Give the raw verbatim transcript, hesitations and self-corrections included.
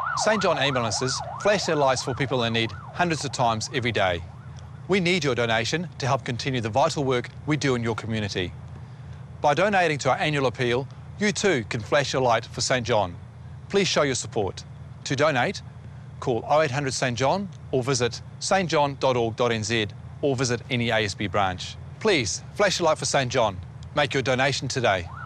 St John Ambulances flash their lights for people in need hundreds of times every day. We need your donation to help continue the vital work we do in your community. By donating to our annual appeal, you too can flash your light for St John. Please show your support. To donate, call oh eight hundred St John or visit s t john dot org dot n z or visit any A S B branch. Please, flash your light for St John. Make your donation today.